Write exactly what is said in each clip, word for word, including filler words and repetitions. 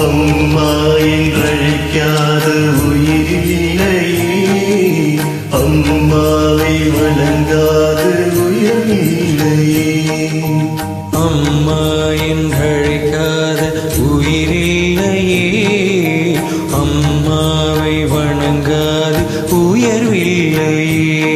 அம்மா என்றழைக்காத உயிரில்லையே, அம்மாவை வணங்காத உயிரில்லையே. அம்மா என்றழைக்காத உயிரில்லையே, அம்மாவை வணங்காத உயர்வில்லையே.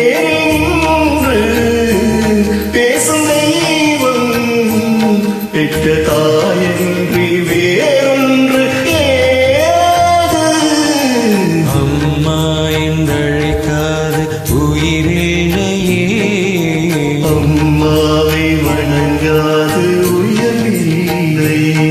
பேசும் தெய்வம் பெற்ற தாயன்றி வேறொன்று ஏது? அம்மா என்றழைக்காத உயிரில்லையே, அம்மாவை வணங்காது உயர்வில்லையே.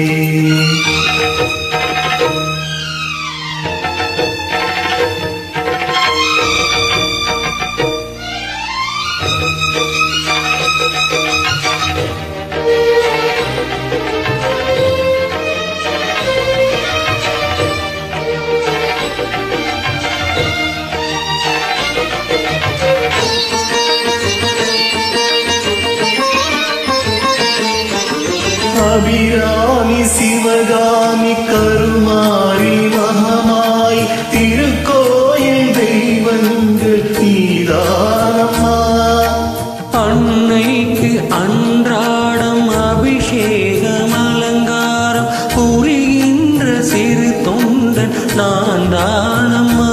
அபிராமி சிவகாமி கருமாரி மகமாய் திருக்கோயில் தெய்வங்கள் நீதானம்மா. அன்னைக்கு அன்றாடம் அபிஷேகம் அலங்காரம் புரிகின்ற சிறு தொண்டன் நான் தானம்மா.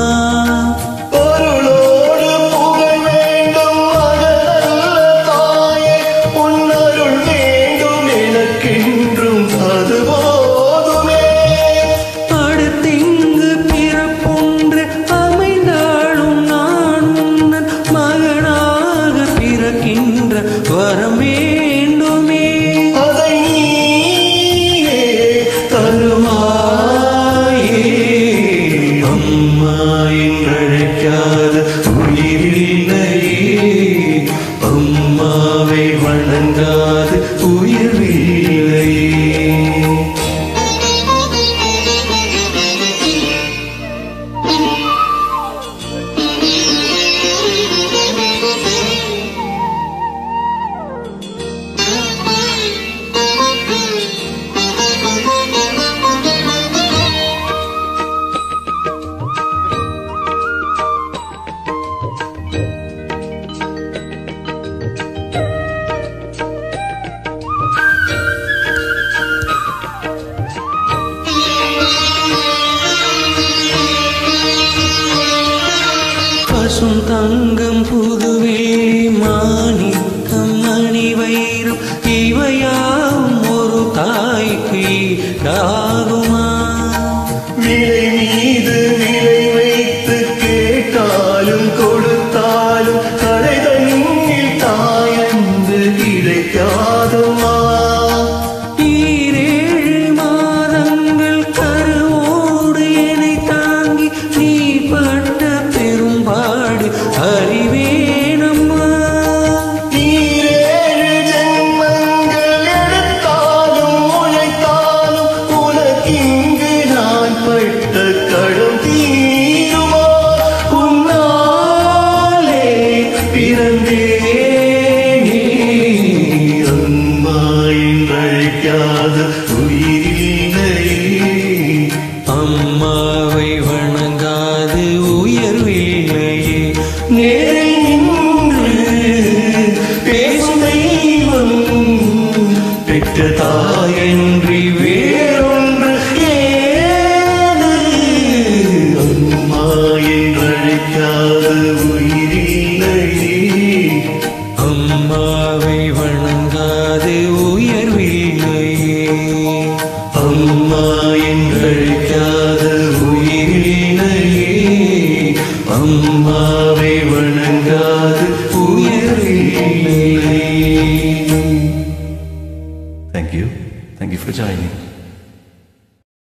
வரம் வேண்டுமே அதை நீயே தருவாயே. அம்மா என்றழைக்காத உயிரில்லையே, அம்மாவை வணங்காத உயிர்வில்லையே. பசும் தங்கம் புதுவெள்ளி மாணிக்கம் மணி வைரம் இவையாவும் ஒரு தாய்க்கு ஈடாகுமா? விலை மீது விலை வைத்து கேட்டாலும் கொடுத்தாலும் கடை தண்ணில் தாயன்று கிடைக்காதம்மா. ஈரேழு மாதங்கள் கருவோடு என்னை தாங்கி நீ பட்ட பெரும்பாடு அறிவேனம்மா. ஈரேழு ஜென்மங்கள் எடுத்தாலும் உழைத்தாலும் உனக்கிங்கு நான் பட்ட கடம் தீருமா? உன்னாலே பிறந்தேனே, அம்மா என்றழைக்காத உயிரில்லையே, அம்மாவை வணங்காது உயர்வில்லையே. நேரில் நின்று பேசும் தெய்வம் பெற்ற தாயன்றி வேறொன்று ஏது? அம்மா என்றழைக்காத உயிரில்லையே, அம்மாவை வணங்காது உயர்வில்லையே. அம்மா என்றழைக்காத உயிரில்லையே, அம்மாவை வணங்காது உயர்வில்லையே. Thank you. Thank you for joining.